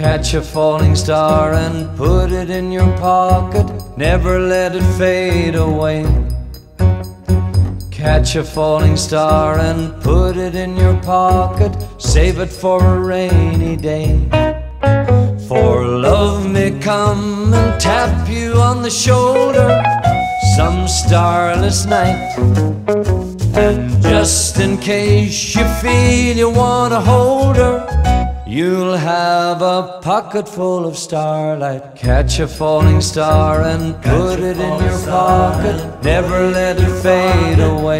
Catch a falling star and put it in your pocket, never let it fade away. Catch a falling star and put it in your pocket, save it for a rainy day. For love may come and tap you on the shoulder some starless night, and just in case you feel you want to hold her, you'll have a pocket full of starlight. Catch a falling star and put it in your pocket, never let it fade away.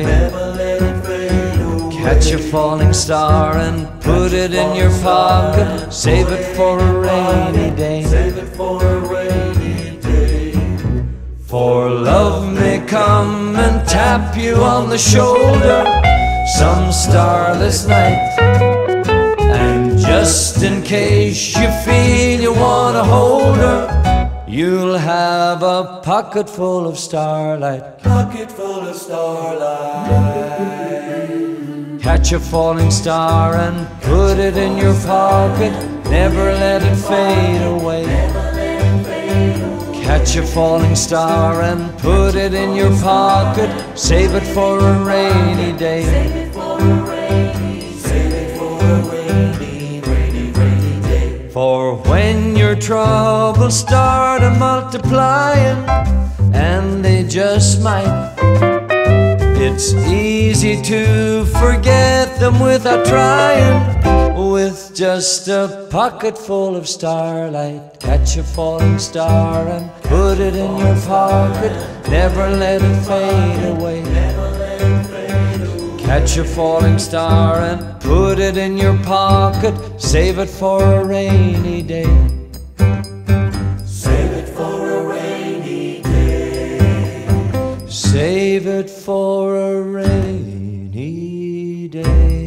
Catch a falling star and put it in your pocket, save it for a rainy day. For love may come and tap you on the shoulder some starless night, and just in case you feel you want to hold her, you'll have a pocket full of starlight. Pocket full of starlight. Catch a falling star and put it in your pocket, never let it fade away. Catch a falling star and put it in your pocket, save it for a rainy day. For when your troubles start multiplying, and they just might, it's easy to forget them without trying. With just a pocket full of starlight, catch a falling star and put it in your pocket, never let it fade away. Catch a falling star and put it in your pocket, save it for a rainy day. Save it for a rainy day. Save it for a rainy day.